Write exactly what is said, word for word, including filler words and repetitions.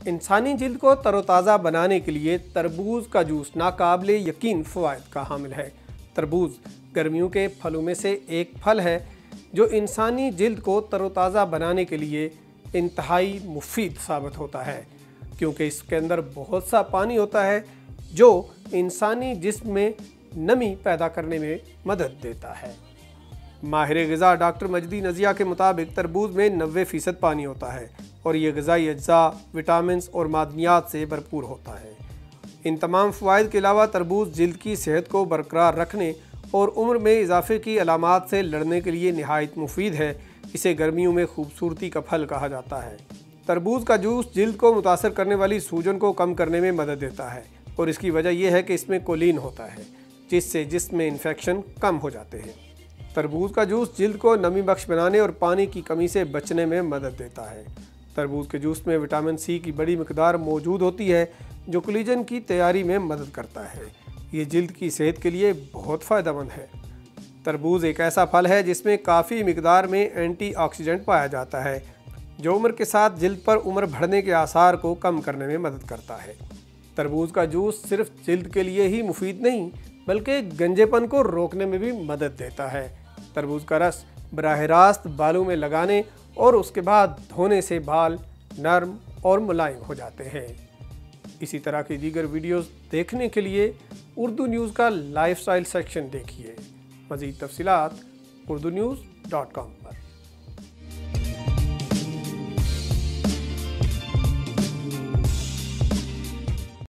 इंसानी जिल्द को तरोताज़ा बनाने के लिए तरबूज का जूस नाकाबिले यकीन फ़वाइद का हामिल है। तरबूज गर्मियों के फलों में से एक फल है जो इंसानी जिल्द को तरोताज़ा बनाने के लिए इंतहाई मुफीद साबित होता है, क्योंकि इसके अंदर बहुत सा पानी होता है जो इंसानी जिस्म में नमी पैदा करने में मदद देता है। माहिर ग़िज़ा डॉक्टर मजदी नज़िया के मुताबिक तरबूज में नब्बे फ़ीसद पानी होता है और ये ग़िज़ाई अज्जा, विटामिन और मादनियात से भरपूर होता है। इन तमाम फ़वाइद के अलावा तरबूज जिल्द की सेहत को बरकरार रखने और उम्र में इजाफे की अलामात से लड़ने के लिए नहायत मुफीद है। इसे गर्मियों में खूबसूरती का फल कहा जाता है। तरबूज का जूस जिल्द को मुतासर करने वाली सूजन को कम करने में मदद देता है और इसकी वजह यह है कि इसमें कोलिन होता है, जिससे जिस्म में इन्फेक्शन कम हो जाते हैं। तरबूज का जूस जिल्द को नमी बख्श बनाने और पानी की कमी से बचने में मदद देता है। तरबूज के जूस में विटामिन सी की बड़ी मिकदार मौजूद होती है जो कोलेजन की तैयारी में मदद करता है। ये जिल्द की सेहत के लिए बहुत फ़ायदेमंद है। तरबूज एक ऐसा फल है जिसमें काफ़ी मिकदार में एंटीऑक्सीडेंट पाया जाता है जो उम्र के साथ जिल्द पर उम्र बढ़ने के आसार को कम करने में मदद करता है। तरबूज का जूस सिर्फ जिल्द के लिए ही मुफीद नहीं बल्कि गंजेपन को रोकने में भी मदद देता है। तरबूज का रस बराह रास्त बालों में लगाने और उसके बाद धोने से बाल नरम और मुलायम हो जाते हैं। इसी तरह की दीगर वीडियोस देखने के लिए उर्दू न्यूज़ का लाइफस्टाइल सेक्शन देखिए। मज़ीद तफसीलात उर्दू न्यूज़ डॉट कॉम पर।